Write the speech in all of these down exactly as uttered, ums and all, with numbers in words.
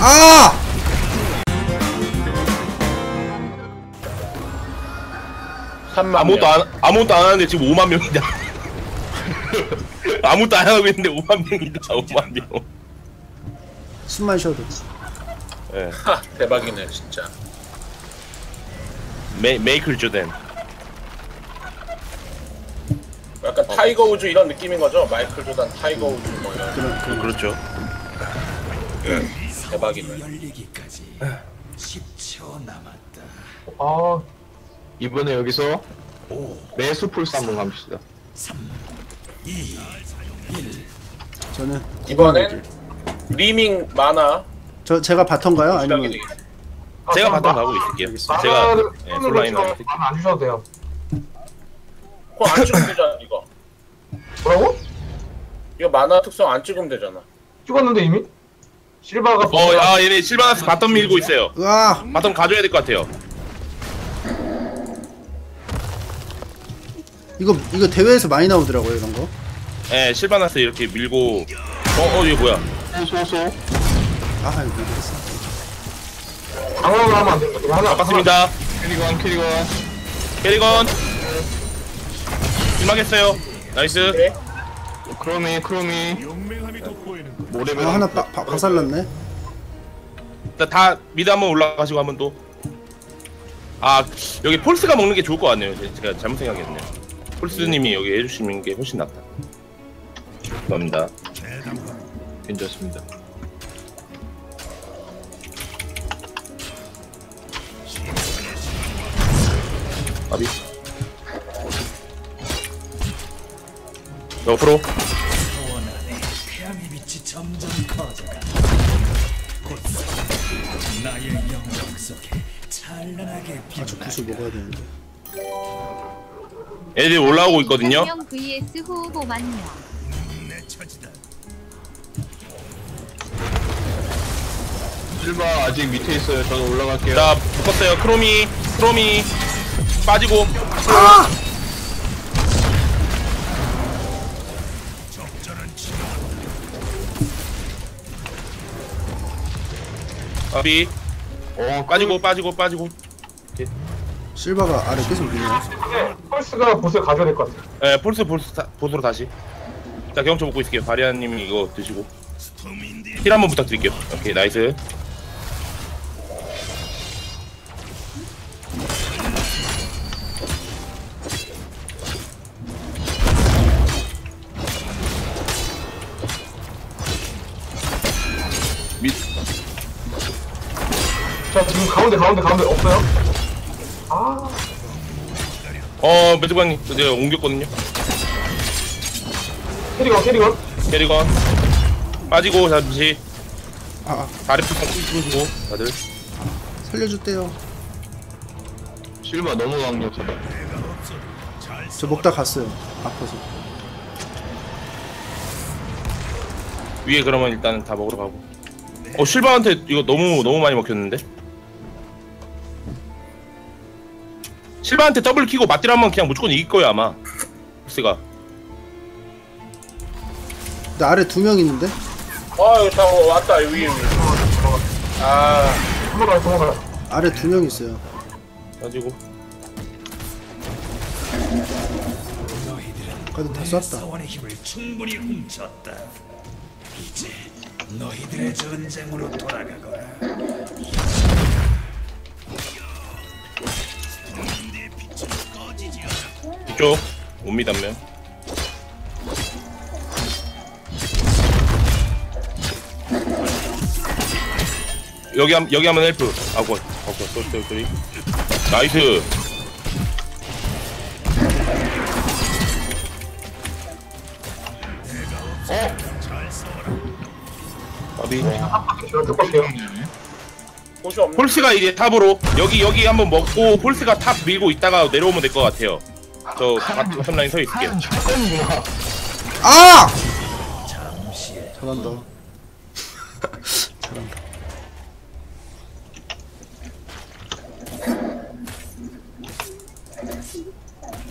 아! 아무것도 안 아무것도 안 하는데 지금 오만 명이다. 아무것도 안 하고 있는데 오만 명이다. 오만 명. 숨만 쉬어도. 예. 하 대박이네 진짜. 메 메이클 조던. 약간 어. 타이거 우즈 이런 느낌인 거죠? 마이클 조단, 타이거 우즈 뭐 이런. 그런 그런 그렇죠. 대박이네. 십 초 남았다. 아 이번에 여기서 매수풀스 한번 갑시다. 삼, 이, 일. 저는 이번엔 리밍 마나. 저 제가 바텀가요? 아니면 제가 바텀 가고 있을게요. 제가 예, 솔라인 하고 있을게요. 안 주셔도 돼요. 그거 안 찍으면 되잖아 이거. 뭐라고? 이거 마나 특성 안 찍으면 되잖아. 찍었는데 이미? 실바가 어, 아 얘네 실바나스 바텀 밀고 있어요. 으아! 바텀 가져야 될 것 같아요. 이거 이거 대회에서 많이 나오더라고요 이런 거. 예, 실바나스 이렇게 밀고. 어, 어 이거 뭐야? 소소소 아 이거 모르겠어. 방어를 하면 안 돼. 이거 하나 바꿨습니다. 캐리건 캐리건 캐리건. 일막했어요. 나이스. 네. 크로미 크로미 모래면 아 하나 빠, 바, 박살났네. 다, 다 미드 한번 올라가시고 한번 또. 아 여기 폴스가 먹는 게 좋을 것 같네요. 제가 잘못 생각했네요. 폴스님이 여기 해주시는 게 훨씬 낫다. 감사합니다. 괜찮습니다. 아비. 옆으로. 태양의 빛이 점점 커져가. 곧 나의 영광 속에 찬란하게 아저 구슬 먹어야 되는데. 애들이 올라오고 있거든요. 명 vs 후보 만명. 내 처지다. 실바 아직 밑에 있어요. 저는 올라갈게요. 자 묶었어요. 크로미 크로미 빠지고. 아! 아비. 어 빠지고 빠지고 빠지고. 실바가 아래 계속 밀네요. 근데 펄스가 보스를 가져야 될 것 같아요. 예, 폴스 폴스 다, 보스로 다시. 자 경험치 먹고 있을게요. 바리아님이 이거 드시고. 힐 한번 부탁드릴게요. 오케이 나이스. 미. 자 지금 가운데 가운데 가운데 없어요? 아 어 매주광님 이제 옮겼거든요. 캐리건 캐리건 캐리건 빠지고 잠시 아, 아 다리 풀고 풀고 다들. 살려줄게요. 실바 너무 강력하다. 저 먹다 갔어요. 아파서. 위에 그러면 일단 다 먹으러 가고. 어 실바한테 이거 너무 너무 많이 먹혔는데. 실바한테 더블 키고 맞딜 하면 그냥 무조건 이길 거야 아마. 폴스가. 근데 아래 두 명 있는데? 아 이거 다 왔다 위에 위에. 아 도망가요 도망가요. 아래 두 명 있어요. 가지고. 그래도 다 쐈다. 사원의 힘을 충분히 훔쳤다. 이제 너희들의 전쟁으로 돌아가거라. 이쪽 옵니다 면. 여기 한 여기 한번 헬프. 아고 아고 쏘리 쏘리 쏘리. 나이스. 어? 아비. 제가 똑같아요. 곳이 없네. 폴스가 이제 탑으로 여기 여기 한번 먹고 폴스가 탑 밀고 있다가 내려오면 될 것 같아요. 저 바텀 라인 서 있을게요. 아! 잘한다. 잘한다.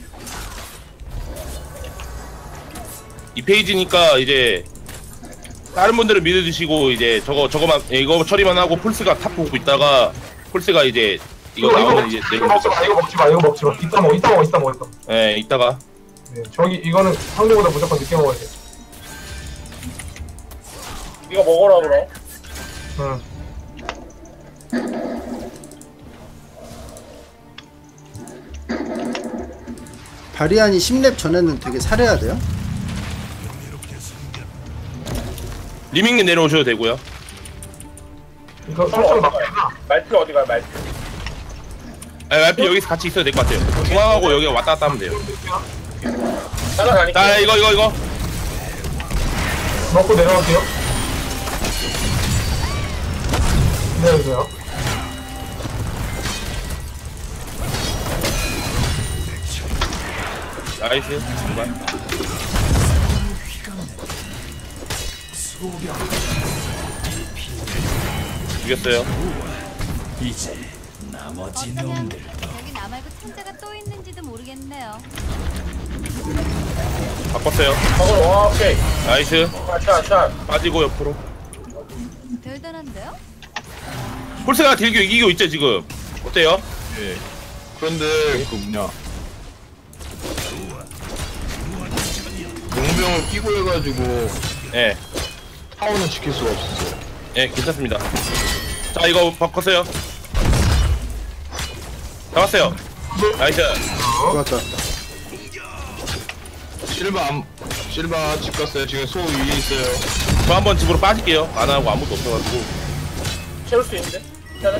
이 페이지니까 이제 다른 분들은 미드 드시고 이제 저거 저거만 이거 처리만 하고 폴스가 탑 보고 있다가 폴스가 이제 이거 이거 이거 나오면 먹지, 이제 이거 먹지 마 이거 먹지 마 이거 먹지 마 이따 먹어 이따 먹어 이따 먹어 이따 먹어. 예 이따가 네, 저기 이거는 상대보다 무조건 늦게 먹어야 돼. 이거 먹어라 그럼. 응. 바리안이 십 렙 전에는 되게 살해야 돼요? 리밍님 내려오셔도 되고요. 이거 어, 설정 어디 막. 가요? 말표 어디 가요 말표? 아, 말피 여기서 같이 있어도 될 것 같아요. 중앙하고 여기 왔다 갔다 하면 돼요. 따라다니까. 자 이거 이거 이거 먹고 내려갈게요. 내려주세요. 나이스 정말. 죽였어요. 이제 나머지 놈들 여기 나 말고 창자가 또 있는지도 모르겠네요. 바꿨어요. 먹어. 와 오케이. 나이스. 샷 샷. 빠지고 옆으로. 대단한데요? 폴스가 딜교 이기고 있죠 지금. 어때요? 예. 그런데 그 뭐냐 용병을 끼고 해가지고 예. 타워는 지킬 수가 없었어요. 예, 괜찮습니다. 자, 이거 바꿨어요. 잡았어요. 나이스. 좋았다. 실바 안, 실바 집 갔어요. 지금 소 위에 있어요. 저 한번 집으로 빠질게요. 안 하고 아무도 없어가지고. 채울 수 있는데? 괜찮아?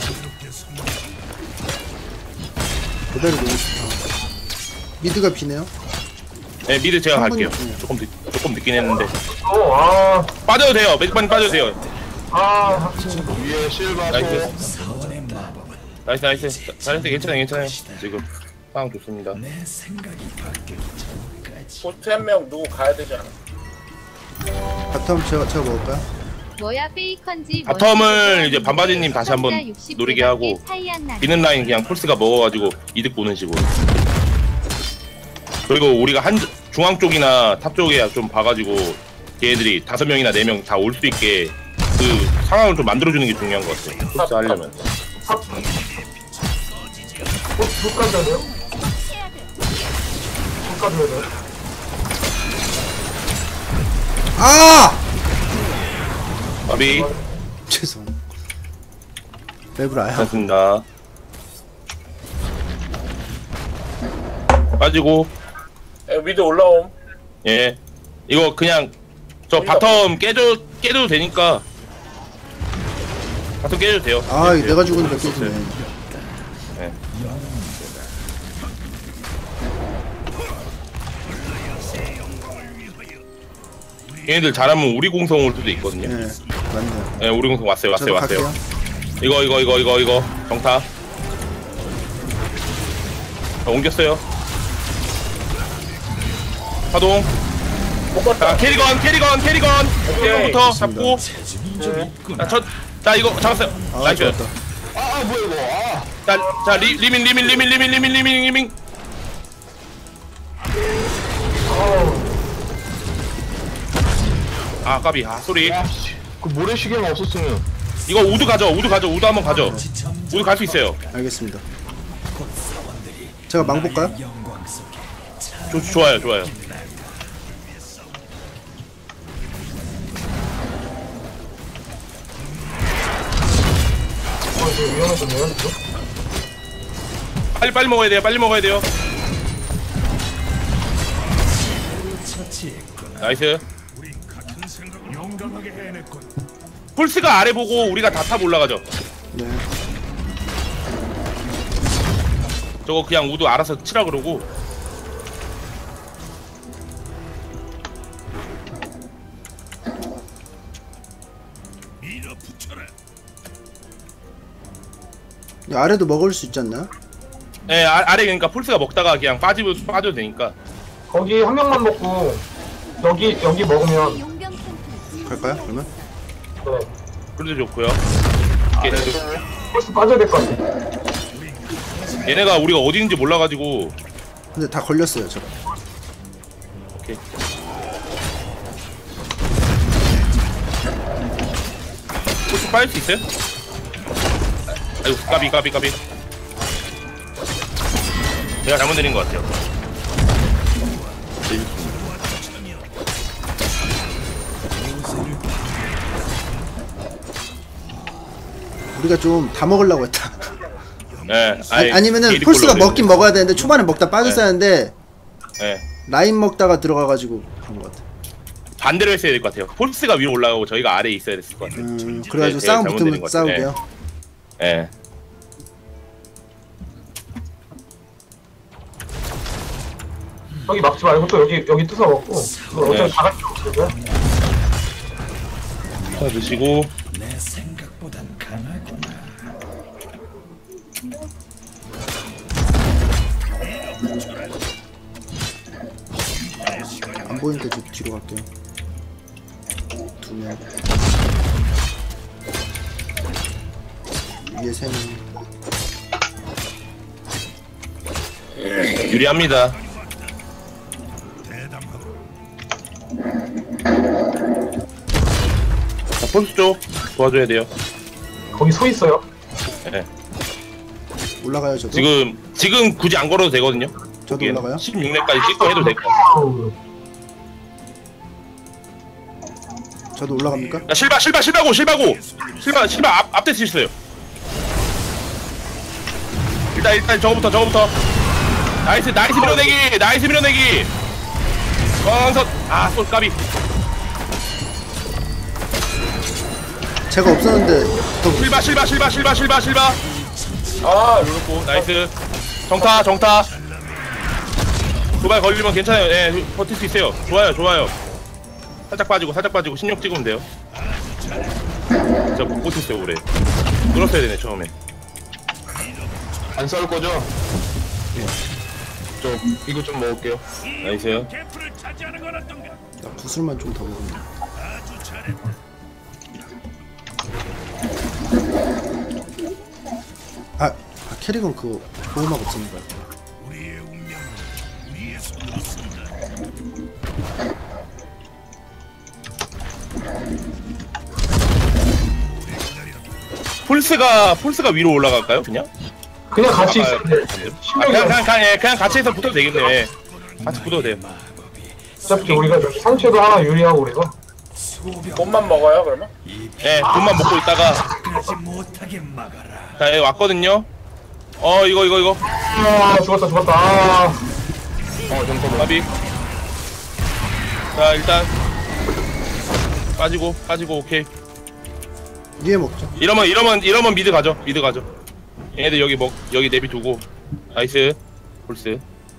그대로 놓고 싶다. 미드가 비네요. 예, 미드 제가 한 갈게요. 번이- 조금 늦, 조금 늦긴 했는데. 어, 아, 빠져도 돼요. 매직반이 빠져도 돼요. 아, 위에 실바 나이스. 소. 사원의 마법은 나이스, 나이스. 잘했어요. 괜찮아요, 괜찮아요. 지금 상황 좋습니다. 내 생각이 바뀌기 전까지 보트 한 명 누구 가야 되지 않아? 바텀 제가 제가 먹을까요? 뭐야 페이컨지 바텀을 이제 반바지님 다시 한번 노리게 하고 비는 라인 그냥 폴스가 먹어가지고 이득 보는 식으로. 그리고 우리가 한 중앙 쪽이나 탑 쪽에 좀 봐가지고 걔네들이 다섯 명이나 네 명 다 올 수 있게 그 상황을 좀 만들어주는 게 중요한 것 같아요. 폴스 하려면. 불까지 해야 돼요? 불까지 해야 돼요? 아! 아비 죄송. 맵을 아야. 괜찮습니다. 빠지고 에, 미드 올라옴. 예 이거 그냥 저 바텀 깨줘 깨줘도 되니까 바텀 깨줘도 돼요. 아, 깨줘도 내가 돼요. 죽으니까 깨지네. 예. 얘네들 잘하면 우리 공성 올 수도 있거든요. 네, 맞네요. 예, 우리 공성 왔어요, 왔어요, 저도 왔어요. 갈게요. 이거, 이거, 이거, 이거, 이거 정타. 자, 옮겼어요. 파동. 못 갔다. 자, 캐리건, 캐리건, 캐리건. 캐리건부터 잡고. 자, 첫, 자, 이거 잡았어요. 아, 나이스. 좋았다. 아 뭐야 이거. 아. 자, 자, 리, 리민, 리민, 리민, 리민, 리민, 리민, 리민. 아, 까비. 아, 소리. 야, 씨. 그 모래시계가 없었으면. 이거 우드 가져, 우드 가져, 우드 한번 가져. 우드 갈 수 있어요. 알겠습니다. 제가 망 볼까요? 영광 속에 조, 좋아요, 좋아요. 어, 이거 위험해졌네요, 이거. 빨리, 빨리 먹어야 돼요, 빨리 먹어야 돼요. 처치했구나. 나이스. 우린 같은 생각을 용감하게 해냈군. 폴스가 아래 보고 우리가 다 탑 올라가죠. 네. 저거 그냥 우드 알아서 치라 그러고. 밀어붙여라. 이 아래도 먹을 수 있지 않나요? 예, 아, 아래 그러니까 폴스가 먹다가 그냥 빠지면 빠져도 되니까. 거기 한 명만 먹고, 여기, 여기 먹으면, 용병 템플 갈까요? 그러면? 네. 그래도 좋고요. 이렇게 벌써 빠져야 될 것 같아. 얘네가 우리가 어디 있는지 몰라가지고. 근데 다 걸렸어요, 저거. 오케이. 빠질 수 있어요? 아이고 까비 까비 까비. 제가 잘못 드린 것 같아요. 우리가 좀 다 먹으려고 했다. 네. 아니, 아니면은 폴스가 먹긴 먹어야 되는데 초반에 먹다 빠졌었는데 네. 라인 먹다가 들어가가지고 간 것 같아. 반대로 했어야 될 것 같아요. 폴스가 위로 올라가고 저희가 아래에 있어야 됐을 것 같아요. 음, 그래가지고 네, 싸움 잘못 붙으면 드린 것 같아요. 싸우게요. 예. 네. 여기 막지 말고 또 여기 여기 뜯어 먹고 이거 어차피 네. 다 같이 먹거든. 자 드시고. 내 생각보단 강하구나. 안 보이니까 저 뒤로 갈게요. 두 명. 위에 세 명. 유리합니다. 자, 폴스 쪽 도와줘야 돼요. 거기 서 있어요. 네. 올라가요 저도. 지금 지금 굳이 안 걸어도 되거든요. 저도 거기에는. 올라가요? 십육 렙까지 찍고 해도 될 것 같아요. 아우, 저도 올라갑니까? 자, 실바 실바 실바고 실바고 실바 실바 앞 앞대 쓰셨어요. 일단 일단 저거부터 저거부터. 나이스 나이스 밀어내기 나이스 밀어내기. 원선 아솔 까비. 제가 없었는데 더 실바 실바 실바 실바 실바 실바. 아 룰. 오, 나이스. 정타 정타. 도발 걸리면 괜찮아요. 예, 버틸 수 있어요. 좋아요 좋아요. 살짝 빠지고 살짝 빠지고 신용 찍으면 돼요. 진짜 못 버텼어요 오래. 끌었어야 되네 처음에. 안 싸울 거죠? 예. 저 이거 좀 먹을게요. 나이스. 캠프를 차지하는 건 어떤가? 나 구슬만 좀 더 먹으면. 아주 잘했다. 아, 아 캐릭은 그거 보호막 없는 거야. 우리의 운명은 우리의 손으로 쓴다. 폴스가 폴스가 위로 올라갈까요? 그냥? 그냥 같이 아, 있어요. 아, 그냥 그냥 그냥, 예, 그냥 같이 해서 붙어도 되겠네요. 예. 같이 붙어도 돼요. 어차피 우리가 저기 상체도 하나 유리하고 그래서 꽃만 먹어요 그러면? 예, 돈만 먹고 있다가 가지 못하게 막아라. 자, 예, 왔거든요. 어, 이거 이거 이거. 아 죽었다 죽었다. 아, 어 잠깐만. 까비. 자, 일단 빠지고 빠지고 오케이. 위에 먹자. 이러면 이러면 이러면 미드 가죠. 미드 가죠. 얘네들 여기 먹 여기 내비 두고. 나이스. 폴스.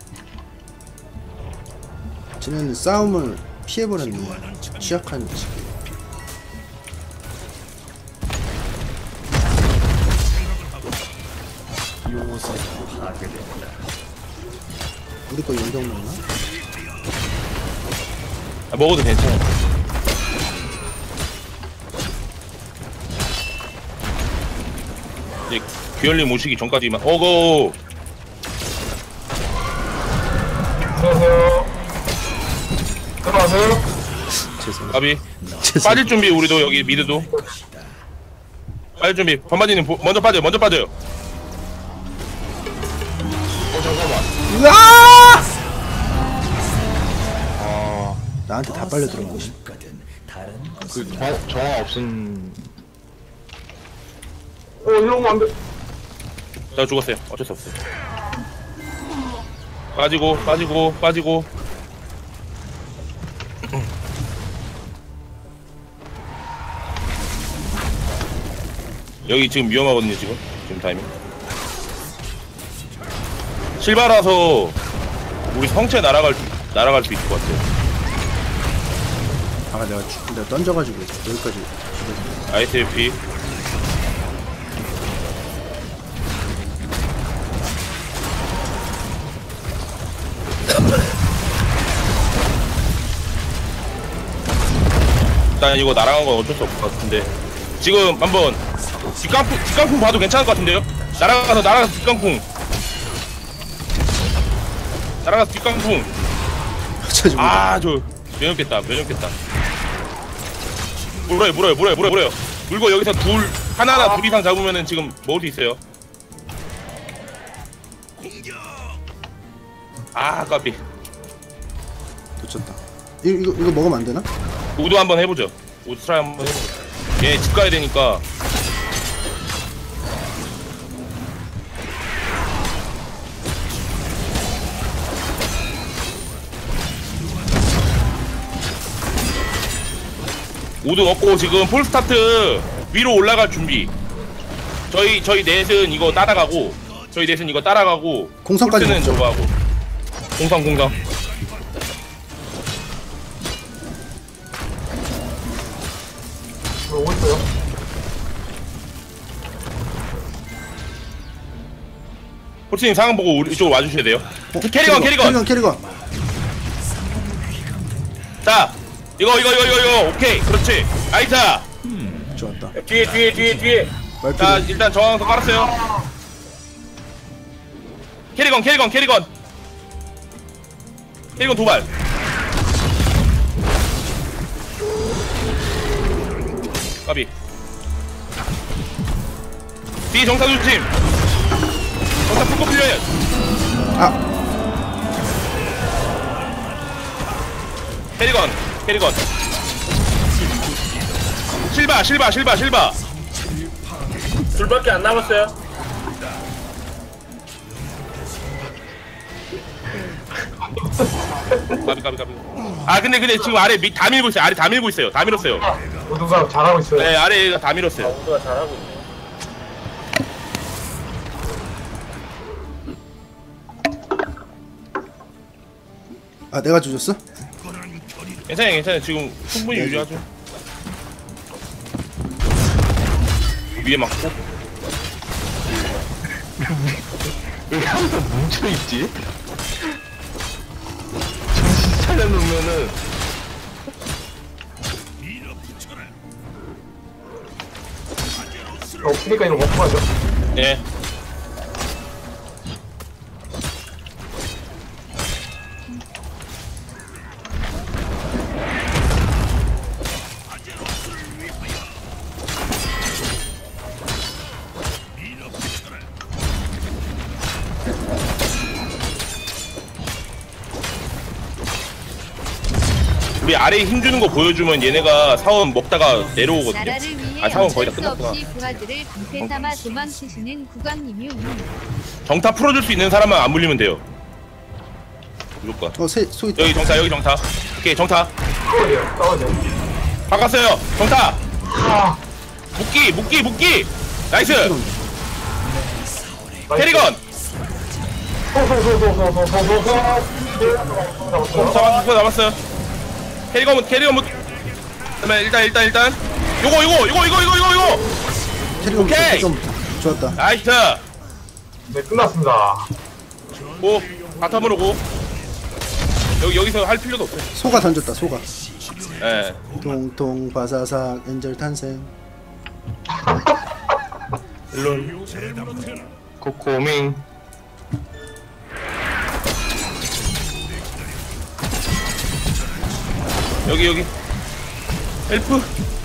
쟤네는 싸움을 피해버렸네. 취약한 자식. 우리 거 연병 먹나? 아, 먹어도 괜찮아. 이제 귀열림 오시기 전까지만. 어고. 안녕하세요. 들어가세요. 죄송. 까비. 죄송. 빠질 준비 우리도 여기 미드도. 빠질 준비. 반바지님 보- 먼저 빠져요. 먼저 빠져요. 어 잠깐만. 으아! 아. 나한테 다 빨려 들어가네. 그 정, 정화 없은. 어 이러면 안 돼. 자 죽었어요. 어쩔 수 없어요. 빠지고 빠지고 빠지고. 여기 지금 위험하거든요 지금. 지금 타이밍. 실바라서 우리 성체 날아갈 날아갈 수 있을 것 같아요. 아까 내가 죽, 내가 던져가지고 여기까지 죽여준 거야. 아이스에피. 일단 이거 날아간 건 어쩔 수 없을 것 같은데 지금 한번 뒷깡풍 뒷깡풍 봐도 괜찮을 것 같은데요? 날아가서 날아가서 뒷깡풍 날아가서 뒷깡풍. 어쩌지 못해. 아저 면역겠다 면역겠다. 물어요 물어요 물어요 물어요 물어요. 물고 여기서 둘 하나나 둘 이상 잡으면은 지금 먹을 수 있어요. 아 까비. 놓쳤다. 이, 이거 이거 먹으면 안 되나? 우드 한번 해보죠. 우드 트라이 한번 해보죠. 얘 집 가야 되니까. 우드 먹고 지금 폴스타트 위로 올라갈 준비. 저희 저희 넷은 이거 따라가고 저희 넷은 이거 따라가고 공성까지 폴스는 먹죠. 저거 하고 공성 공성. 오고 있어요. 폴스님 상황 보고 우리 이쪽으로 와주셔야 돼요. 어, 캐리건 캐리건. 캐리건 캐리건. 자 이거 이거 이거 이거 이거 오케이 그렇지. 나이스. 좋았다. 뒤에 뒤에 뒤에 뒤에. 자 말피를 일단 저항도 깔았어요. 캐리건 캐리건 캐리건 캐리건 도발. 까비. 뒤 정타 조심. 정타 풀고 필요해. 아 캐리건 캐리건. 실바 실바 실바 실바. 둘밖에 안 남았어요. 까비 까비 까비. 아 근데 근데 지금 아래 미, 다 밀고 있어요. 아래 다 밀고 있어요. 다 밀었어요. 모두가 잘하고 있어요. 네 아래가 다 밀었어요. 우드가 잘하고 있네. 아 내가 주셨어? 괜찮아요 괜찮아요. 지금 충분히 유리하죠. 위에 막고. 왜 항상 뭉쳐있지? 정신 차려놓으면은 없으니까 이거 먹고 가죠. 네. 우리 아래에 힘주는 거 보여주면 얘네가 사원 먹다가 내려오거든요. 나라를 위해 아 사원 거의 다 어쩔 수 끝났구나. 없이 부하들을 방패 삼아 도망치시는 국왕님이 정타 풀어줄 수 있는 사람만 안 물리면 돼요. 무조건. 어새 소이 여기 정타 여기 정타. 오케이 정타. 싸워야 돼요. 싸워야 돼요. 바꿨어요. 정타. 아, 묶기 묶기 묶기. 나이스. 나이스. 캐리건. 소소소소소소소소. 잡았어 잡았어요. 캐리건 캐리건 뭐. 그다음에 일단 일단 일단. 요거 요거 요거 이거 이거 이거 이거. 캐리건 오케이. 좀 좋았다. 나이스. 네, 끝났습니다. 고 바텀으로 고. 여기 여기서 할 필요도 없어요. 소가 던졌다 소가. 예. 통통 바사삭 엔젤 탄생. 일론. 코코밍. 여기 여기. 엘프.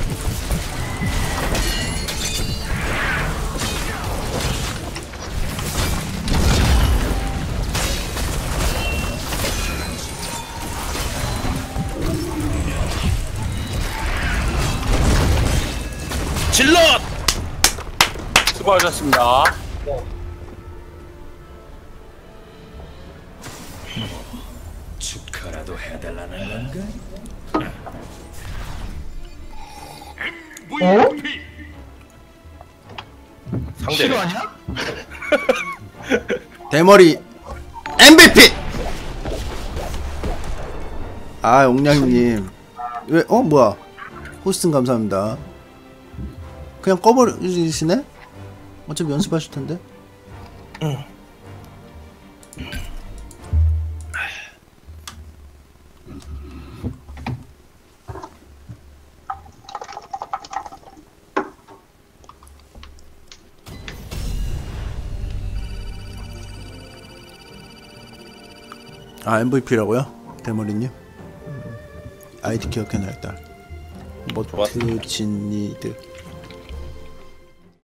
질럿! 수고하셨습니다. 축하라도 해달라는 건가? 어? 상대. 싫어하냐? 대머리 엠브이피. 아 옹냥님 왜 어 뭐야 호스팅 감사합니다. 그냥 꺼버리시네? 어차피 연습하실 텐데. 아 엠브이피라고요? 대머리님? 아이디 기억해놔 일단. 좋았어. 모트 진니드